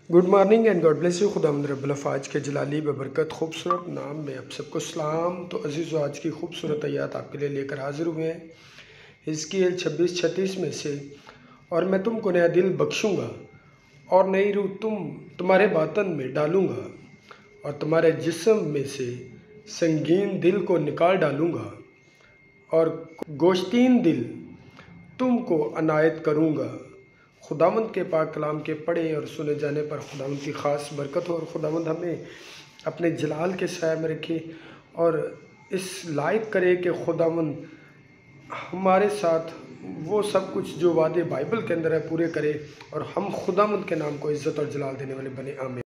Good morning and God bless you. खुदावंद रब्बुल फ़ाज के जलाली बबरकत खूबसूरत नाम में आप सबको सलाम। तो अज़ीज़ आज की खूबसूरत आयत आपके लिए लेकर हाजिर हुए हैं हिज़किय्येल 26:36 में से। और मैं तुमको नया दिल बख्शूँगा और नई रूह तुम्हारे बातन में डालूँगा और तुम्हारे जिस्म में से संगीन दिल को निकाल डालूँगा और गोश्तीन दिल तुमको अनायत करूँगा। खुदावंद के पाक कलाम के पढ़े और सुने जाने पर खुदावंद की ख़ास बरकत हो और खुदावंद हमें अपने जलाल के साया में रखे और इस लायक करे कि खुदावंद हमारे साथ वो सब कुछ जो वादे बाइबल के अंदर है पूरे करे और हम खुदावंद के नाम को इज़्ज़त और जलाल देने वाले बने। आमीन।